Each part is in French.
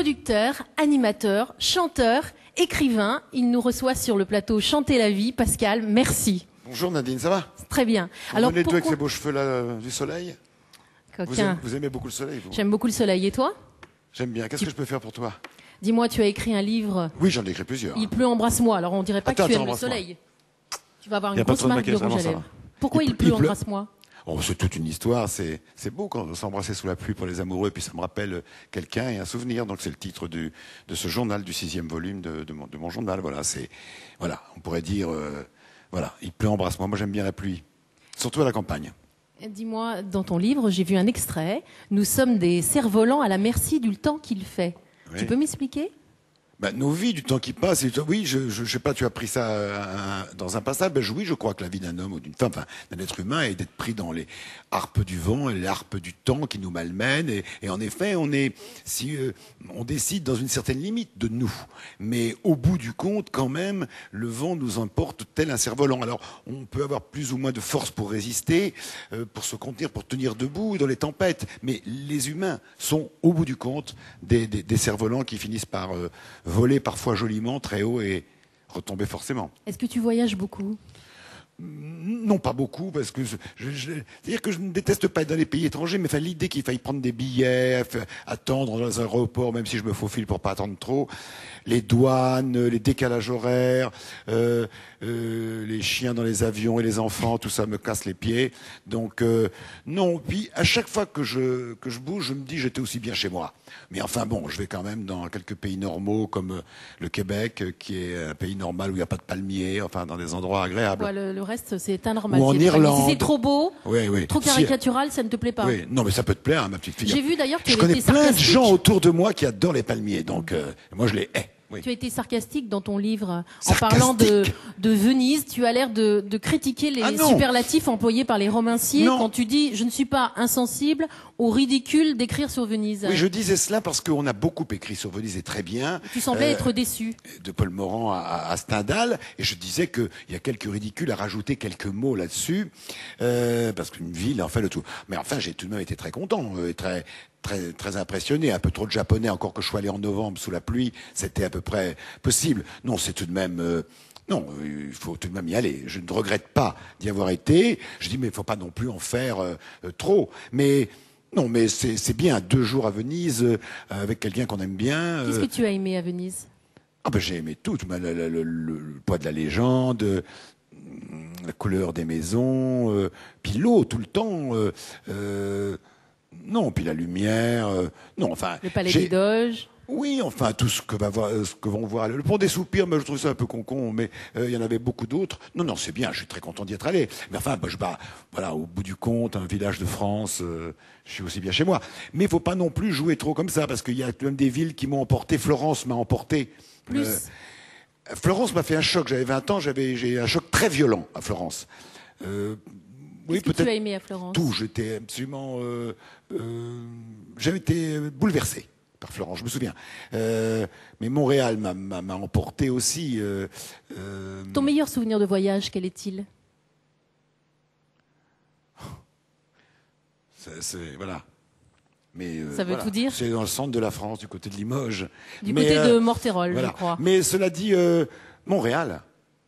producteur, animateur, chanteur, écrivain. Il nous reçoit sur le plateau Chanter la vie. Pascal, merci. Bonjour Nadine, ça va? Très bien. Alors, vous venez avec ces beaux cheveux là du soleil? Vous aimez beaucoup le soleil, vous? J'aime beaucoup le soleil. Et toi? J'aime bien. Qu'est-ce que je peux faire pour toi? Dis-moi, tu as écrit un livre. Oui, j'en ai écrit plusieurs. Il pleut, embrasse-moi. Alors on dirait pas que tu aimes le soleil. Tu vas avoir une grosse marque de rouge à lèvres. Pourquoi il pleut, embrasse-moi? Oh, c'est toute une histoire. C'est beau quand on s'embrasser sous la pluie pour les amoureux. Puis ça me rappelle quelqu'un et un souvenir. Donc c'est le titre de ce journal, du 6e volume de mon journal. Voilà, on pourrait dire, voilà, il pleut, embrasse-moi. Moi, j'aime bien la pluie, surtout à la campagne. Dis-moi, dans ton livre, j'ai vu un extrait. Nous sommes des cerfs-volants à la merci du temps qu'il fait. Oui. Tu peux m'expliquer? Nos vies, du temps qui passe, oui, je sais pas, tu as pris ça dans un passage. Oui, je crois que la vie d'un homme ou d'une femme, d'un être humain, est d'être pris dans les harpes du vent et les harpes du temps qui nous malmènent. Et en effet, on décide dans une certaine limite de nous. Mais au bout du compte, quand même, le vent nous emporte tel un cerf-volant. Alors, on peut avoir plus ou moins de force pour résister, pour se contenir, pour tenir debout dans les tempêtes. Mais les humains sont, au bout du compte, des cerfs-volants qui finissent par voler parfois joliment, très haut et retomber forcément. Est-ce que tu voyages beaucoup? Non, pas beaucoup, parce que c'est-à-dire que je ne déteste pas être dans les pays étrangers, mais l'idée qu'il faille prendre des billets, attendre dans un aéroport, même si je me faufile pour pas attendre trop, les douanes, les décalages horaires, les chiens dans les avions et les enfants, tout ça me casse les pieds. Donc non. Puis à chaque fois que je bouge, je me dis j'étais aussi bien chez moi. Mais enfin bon, je vais quand même dans quelques pays normaux comme le Québec, qui est un pays normal où il n'y a pas de palmiers, enfin dans des endroits agréables. Ouais, le reste, c'est anormal. Ou en Irlande. Si c'est trop beau, oui. trop caricatural, ça ne te plaît pas. Oui, non, mais ça peut te plaire, ma petite fille. J'ai vu d'ailleurs que je connais plein de gens autour de moi qui adorent les palmiers, donc moi je les hais. Oui. Tu as été sarcastique dans ton livre en parlant de Venise. Tu as l'air de critiquer les superlatifs employés par les romanciers quand tu dis « je ne suis pas insensible au ridicule d'écrire sur Venise ». Oui, je disais cela parce qu'on a beaucoup écrit sur Venise et très bien. Tu semblais être déçu. De Paul Morand à Stendhal, et je disais qu'il y a quelques ridicules à rajouter quelques mots là-dessus, parce qu'une ville en fait le tout. Mais enfin, j'ai tout de même été très content, et très impressionné, un peu trop de japonais, encore que je sois allé en novembre sous la pluie, c'était à peu près possible. Non, c'est tout de même... non, il faut tout de même y aller. Je ne regrette pas d'y avoir été. Je dis, mais il ne faut pas non plus en faire trop. Mais non, mais c'est bien, 2 jours à Venise, avec quelqu'un qu'on aime bien. Qu'est-ce que tu as aimé à Venise? J'ai aimé tout. Le poids de la légende, la couleur des maisons, puis l'eau tout le temps... non, puis la lumière, non, enfin... Le palais des Doges. Oui, enfin, tout ce que vont voir. Le pont des Soupirs, mais je trouve ça un peu con, mais il y en avait beaucoup d'autres. Non, c'est bien, je suis très content d'y être allé. Mais enfin, voilà, au bout du compte, un village de France, je suis aussi bien chez moi. Mais il faut pas non plus jouer trop comme ça, parce qu'il y a même des villes qui m'ont emporté. Florence m'a emporté. Plus. Florence m'a fait un choc. J'avais 20 ans, j'ai eu un choc très violent à Florence. Oui, qu'est-ce que tu as aimé à Florence? Tout, j'étais absolument... j'avais été bouleversé par Florence, je me souviens. Mais Montréal m'a emporté aussi. Ton meilleur souvenir de voyage, quel est-il? Voilà. Mais, ça veut tout dire? C'est dans le centre de la France, du côté de Limoges. Du côté de Morterolles, voilà. Je crois. Mais cela dit, Montréal.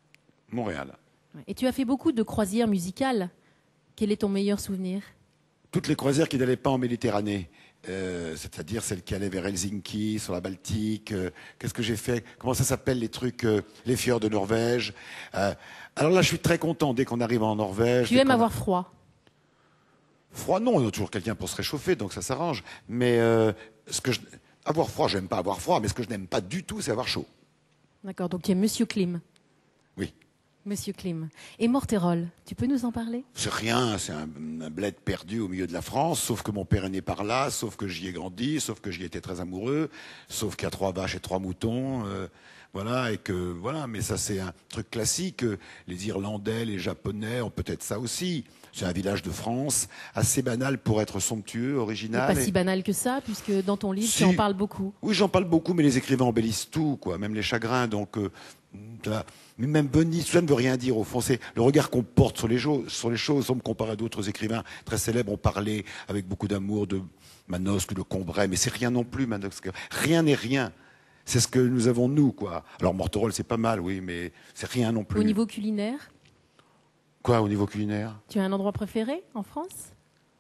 Et tu as fait beaucoup de croisières musicales. Quel est ton meilleur souvenir? Toutes les croisières qui n'allaient pas en Méditerranée, c'est-à-dire celles qui allaient vers Helsinki, sur la Baltique. Qu'est-ce que j'ai fait? Comment ça s'appelle les trucs, les fjords de Norvège? Alors là, je suis très content dès qu'on arrive en Norvège. Tu aimes avoir froid? Froid, non, il y a toujours quelqu'un pour se réchauffer, donc ça s'arrange. Mais avoir froid, j'aime pas avoir froid, mais ce que je n'aime pas du tout, c'est avoir chaud. D'accord, donc tu es Monsieur Klim. Oui. Monsieur Klim. Et Morterolles, tu peux nous en parler? C'est rien, c'est un bled perdu au milieu de la France, sauf que mon père est né par là, sauf que j'y ai grandi, sauf que j'y étais très amoureux, sauf qu'il y a 3 vaches et 3 moutons, voilà, et que voilà, mais ça c'est un truc classique. Les Irlandais, les Japonais ont peut-être ça aussi. C'est un village de France, assez banal pour être somptueux, original. Pas si banal que ça, puisque dans ton livre, tu en parles beaucoup. Oui, j'en parle beaucoup, mais les écrivains embellissent tout, quoi, même les chagrins. Donc, Mais même Venise, tout ça ne veut rien dire au fond. C'est le regard qu'on porte sur les choses. On me compare à d'autres écrivains très célèbres, ont parlé avec beaucoup d'amour de Manosque, de Combray, mais c'est rien non plus, Manosque. Rien n'est rien. C'est ce que nous avons nous, quoi. Alors Morterolle, c'est pas mal, oui, mais c'est rien non plus. Au niveau culinaire? Quoi, au niveau culinaire? Tu as un endroit préféré en France?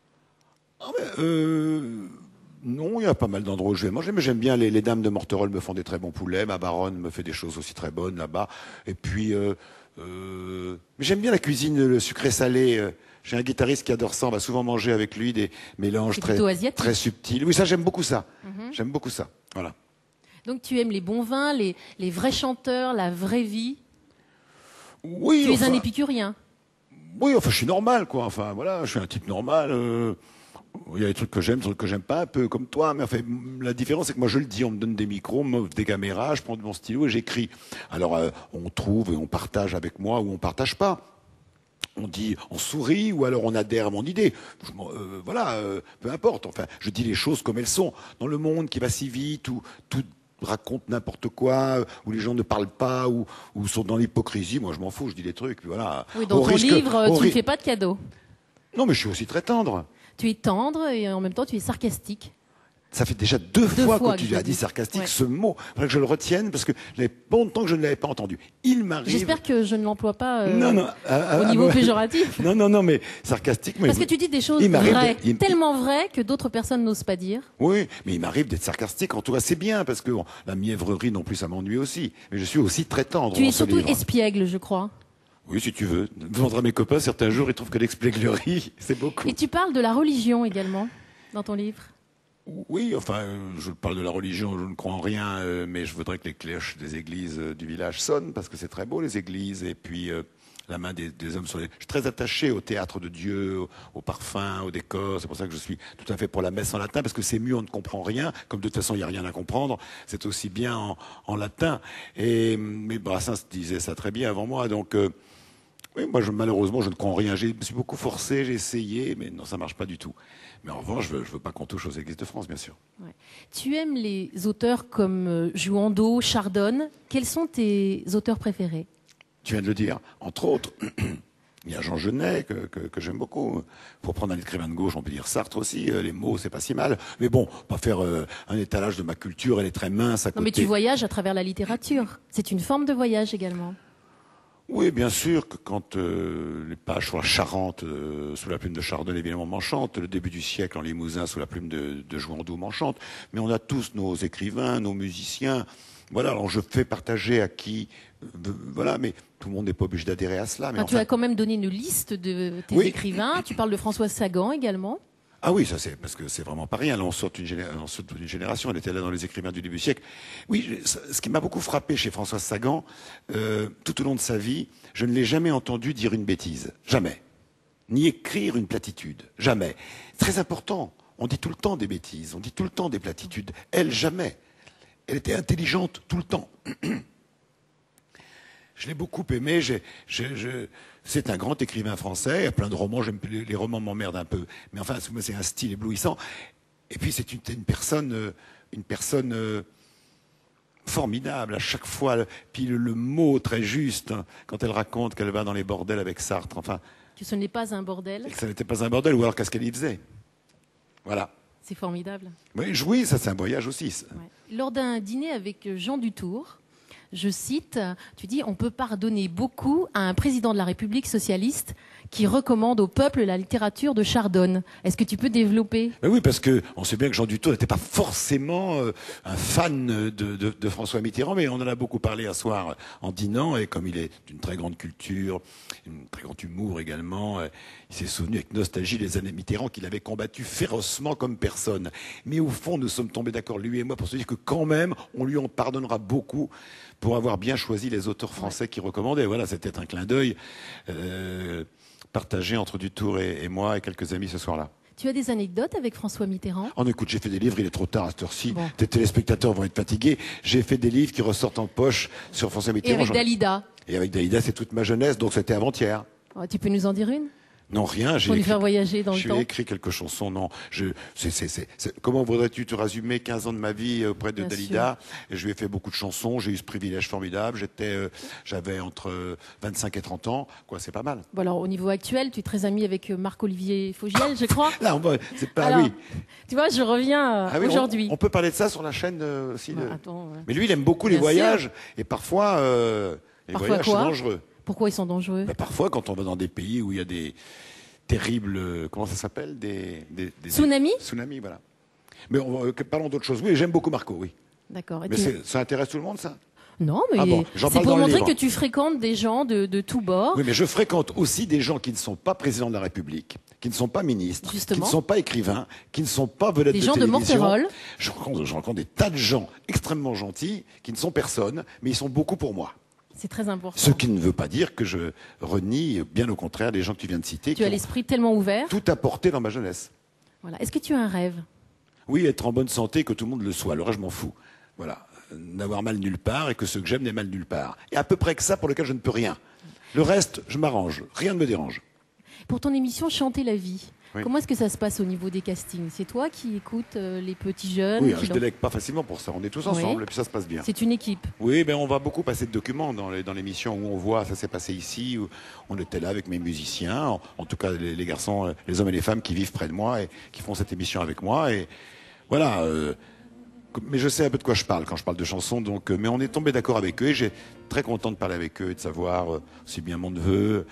Non, il y a pas mal d'endroits où je vais manger, mais j'aime bien les dames de Morterolle me font des très bons poulets, ma baronne me fait des choses aussi très bonnes là-bas. Et puis, mais j'aime bien la cuisine, le sucré-salé. J'ai un guitariste qui adore ça, on va souvent manger avec lui des mélanges très subtils. Oui, ça, j'aime beaucoup ça. J'aime beaucoup ça, voilà. Donc tu aimes les bons vins, les vrais chanteurs, la vraie vie. Oui. Tu es un épicurien. Oui, enfin, je suis normal, quoi. Enfin, voilà, je suis un type normal. Il y a des trucs que j'aime, des trucs que j'aime pas, un peu comme toi. Mais enfin, la différence, c'est que moi, je le dis, on me donne des micros, on m'offre des caméras, je prends mon stylo et j'écris. Alors, on trouve et on partage avec moi ou on partage pas. On dit, on sourit ou alors on adhère à mon idée. Peu importe. Enfin, je dis les choses comme elles sont. Dans le monde qui va si vite, où tout raconte n'importe quoi, où les gens ne parlent pas, ou sont dans l'hypocrisie, moi je m'en fous, je dis des trucs. Voilà. Oui, dans ton livre, tu ne fais pas de cadeaux. Non, mais je suis aussi très tendre. Tu es tendre et en même temps tu es sarcastique. Ça fait déjà deux fois que tu as dit sarcastique, ce mot. Il faudrait que je le retienne parce que j'avais pas longtemps que je ne l'avais pas entendu. Il m'arrive. J'espère que je ne l'emploie pas au niveau péjoratif. Non, mais sarcastique. Parce que tu dis des choses vraies, tellement vraies que d'autres personnes n'osent pas dire. Oui, mais il m'arrive d'être sarcastique. En tout cas, c'est bien parce que la mièvrerie non plus, ça m'ennuie aussi. Mais je suis aussi très tendre. Tu es surtout espiègle, je crois. Oui, si tu veux. Vendre à mes copains, certains jours, ils trouvent que l'expièglerie, c'est beaucoup. Et tu parles de la religion également dans ton livre. Oui, enfin, je parle de la religion, je ne crois en rien, mais je voudrais que les cloches des églises du village sonnent, parce que c'est très beau, les églises, et puis la main des hommes sur les... Je suis très attaché au théâtre de Dieu, au parfum, au décor, c'est pour ça que je suis tout à fait pour la messe en latin, parce que c'est mieux, on ne comprend rien, comme de toute façon, il n'y a rien à comprendre, c'est aussi bien en latin. Mais Brassens disait ça très bien avant moi, donc... oui, moi, malheureusement, je ne crois en rien. Je me suis beaucoup forcé, j'ai essayé, mais non, ça ne marche pas du tout. Mais en revanche, je veux pas qu'on touche aux églises de France, bien sûr. Ouais. Tu aimes les auteurs comme Jouandeau, Chardonne. Quels sont tes auteurs préférés? Tu viens de le dire. Entre autres, il y a Jean Genet, que j'aime beaucoup. Pour prendre un écrivain de gauche, on peut dire Sartre aussi. Les mots, c'est pas si mal. Mais bon, pas faire un étalage de ma culture, elle est très mince à côté. Non, mais tu voyages à travers la littérature. C'est une forme de voyage également. Oui, bien sûr que quand les pages sur la Charente, sous la plume de Chardonne, évidemment, m'enchantent. Le début du siècle en Limousin, sous la plume de Jouandeau, m'enchante. Mais on a tous nos écrivains, nos musiciens. Voilà, alors je fais partager à qui... voilà, mais tout le monde n'est pas obligé d'adhérer à cela. Mais tu as quand même donné une liste de tes écrivains. Tu parles de François Sagan également. Ah oui, ça c'est parce que c'est vraiment pas rien. Là, on sort d'une génération. Elle était là dans les écrivains du début du siècle. Oui, ce qui m'a beaucoup frappé chez François Sagan, tout au long de sa vie, je ne l'ai jamais entendu dire une bêtise, jamais, ni écrire une platitude, jamais. Très important. On dit tout le temps des bêtises, on dit tout le temps des platitudes. Elle, jamais. Elle était intelligente tout le temps. Je l'ai beaucoup aimé. C'est un grand écrivain français. Il y a plein de romans. Les romans m'emmerdent un peu. Mais enfin, c'est un style éblouissant. Et puis, c'est une personne formidable à chaque fois. Puis le mot très juste, hein, quand elle raconte qu'elle va dans les bordels avec Sartre. Enfin, que ce n'est pas un bordel. Et que ça n'était pas un bordel. Ou alors, qu'est-ce qu'elle y faisait? Voilà. C'est formidable. Oui, ça, c'est un voyage aussi. Ouais. Lors d'un dîner avec Jean Dutour, je cite, tu dis, on peut pardonner beaucoup à un président de la République socialiste qui recommande au peuple la littérature de Chardonne. Est-ce que tu peux développer? Oui, parce que on sait bien que Jean Dutour n'était pas forcément un fan de François Mitterrand, mais on en a beaucoup parlé un soir en dînant, et comme il est d'une très grande culture, un très grand humour également, il s'est souvenu avec nostalgie des années Mitterrand qu'il avait combattu férocement comme personne. Mais au fond, nous sommes tombés d'accord, lui et moi, pour se dire que quand même, on lui en pardonnera beaucoup pour avoir bien choisi les auteurs français qu'il recommandait. Voilà, c'était un clin d'œil partagé entre Dutour et moi et quelques amis ce soir-là. Tu as des anecdotes avec François Mitterrand? Oh, écoute, j'ai fait des livres, il est trop tard à cette heure-ci. Bon. Tes téléspectateurs vont être fatigués. J'ai fait des livres qui ressortent en poche sur François Mitterrand. Et avec Dalida? Et avec Dalida, c'est toute ma jeunesse, donc c'était avant-hier. Oh, tu peux nous en dire une? Non, rien. Pour nous faire voyager dans le temps. J'ai écrit quelques chansons. Non, comment voudrais-tu te résumer 15 ans de ma vie auprès de Dalida? Et je lui ai fait beaucoup de chansons. J'ai eu ce privilège formidable. J'avais entre 25 et 30 ans. Quoi, c'est pas mal. Bon, alors, au niveau actuel, tu es très ami avec Marc-Olivier Fogiel, je crois. Là, c'est pas alors, oui. Tu vois, je reviens aujourd'hui. On peut parler de ça sur la chaîne aussi. Attends, Mais lui, il aime beaucoup les voyages. Et parfois, les voyages, c'est dangereux. Pourquoi ils sont dangereux? Parfois, quand on va dans des pays où il y a des terribles, comment ça s'appelle, des tsunamis. Tsunamis, voilà. Mais parlons d'autre chose. Oui, j'aime beaucoup Marco, oui. D'accord. Mais ça intéresse tout le monde, ça? Non, mais c'est pour montrer que tu fréquentes des gens de tous bords. Oui, mais je fréquente aussi des gens qui ne sont pas présidents de la République, qui ne sont pas ministres, qui ne sont pas écrivains, qui ne sont pas vedettes de télévision. Des gens de Morterolles. Je rencontre des tas de gens extrêmement gentils, qui ne sont personne, mais ils sont beaucoup pour moi. C'est très important. Ce qui ne veut pas dire que je renie, bien au contraire, les gens que tu viens de citer. Tu as l'esprit tellement ouvert. Tout apporté dans ma jeunesse. Voilà. Est-ce que tu as un rêve? Oui, être en bonne santé, que tout le monde le soit. Le reste, je m'en fous. Voilà. N'avoir mal nulle part et que ceux que j'aime n'aient mal nulle part. Et à peu près que ça pour lequel je ne peux rien. Le reste, je m'arrange. Rien ne me dérange. Pour ton émission Chanter la vie, oui. Comment est-ce que ça se passe au niveau des castings? C'est toi qui écoutes les petits jeunes? Oui, je délègue pas facilement pour ça. On est tous ensemble et puis ça se passe bien. C'est une équipe. Oui, on va beaucoup passer de documents dans l'émission où on voit ça s'est passé ici, où on était là avec mes musiciens, en tout cas les garçons, les hommes et les femmes qui vivent près de moi et qui font cette émission avec moi. Et voilà. Mais je sais un peu de quoi je parle quand je parle de chansons, donc. Mais on est tombé d'accord avec eux et j'ai très content de parler avec eux et de savoir aussi bien mon neveu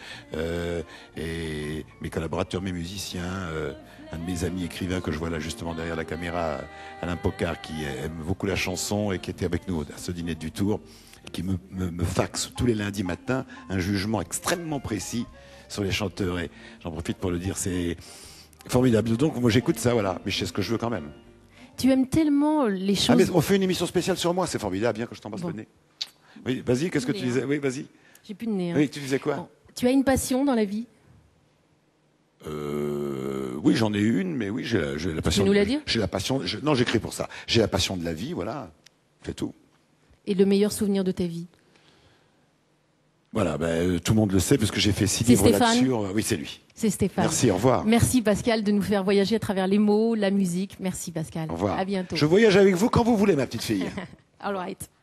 et mes collaborateurs, mes musiciens, un de mes amis écrivains que je vois là justement derrière la caméra, Alain Pocard, qui aime beaucoup la chanson et qui était avec nous à ce dîner du Tour, et qui me faxe tous les lundis matins un jugement extrêmement précis sur les chanteurs. Et j'en profite pour le dire, c'est formidable. Donc moi j'écoute ça, voilà, mais je sais ce que je veux quand même. Tu aimes tellement les choses... Ah, mais on fait une émission spéciale sur moi, c'est formidable, bien que je t'embrasse le nez. Oui, vas-y, qu'est-ce que tu disais? Oui, vas-y. J'ai plus de nez. Oui, tu disais quoi? Bon. Tu as une passion dans la vie? Oui, j'en ai une, mais oui, j'ai la passion... Tu peux nous la dire? J'ai la passion... Non, j'écris pour ça. J'ai la passion de la vie, voilà, c'est tout. Et le meilleur souvenir de ta vie? Voilà, tout le monde le sait, parce que j'ai fait 6 livres là-dessus. Oui, c'est lui. C'est Stéphane. Merci, au revoir. Merci Pascal de nous faire voyager à travers les mots, la musique. Merci Pascal. Au revoir. À bientôt. Je voyage avec vous quand vous voulez, ma petite fille. All right.